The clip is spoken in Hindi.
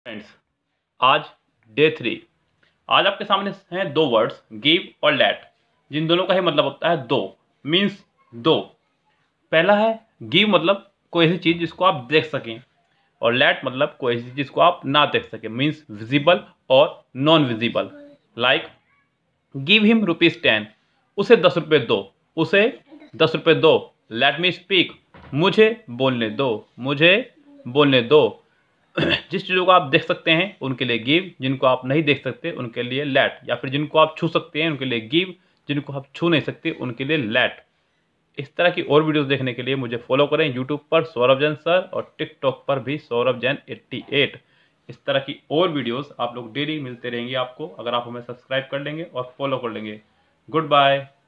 फ्रेंड्स, आज डे 3। आज आपके सामने हैं दो वर्ड्स गिव और लेट, जिन दोनों का ही मतलब होता है दो, मीन्स दो। पहला है गिव, मतलब कोई ऐसी चीज जिसको आप देख सकें, और लेट मतलब कोई ऐसी चीज जिसको आप ना देख सकें, मीन्स विजिबल और non visible. Like give him ₹10, उसे 10 रुपये दो, उसे 10 रुपये दो। लेट मी स्पीक, मुझे बोलने दो, मुझे बोलने दो। जिस चीज़ों को आप देख सकते हैं उनके लिए गिव, जिनको आप नहीं देख सकते उनके लिए लेट, या फिर जिनको आप छू सकते हैं उनके लिए गिव, जिनको आप छू नहीं सकते उनके लिए लेट। इस तरह की और वीडियोस देखने के लिए मुझे फॉलो करें यूट्यूब पर सौरभ जैन सर, और टिकटॉक पर भी सौरभ जैन 88। इस तरह की और वीडियोस आप लोग डेली मिलते रहेंगे आपको, अगर आप हमें सब्सक्राइब कर लेंगे और फॉलो कर लेंगे। Good bye.